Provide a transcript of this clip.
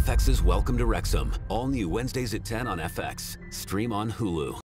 FX's Welcome to Wrexham, all new Wednesdays at 10 on FX. Stream on Hulu.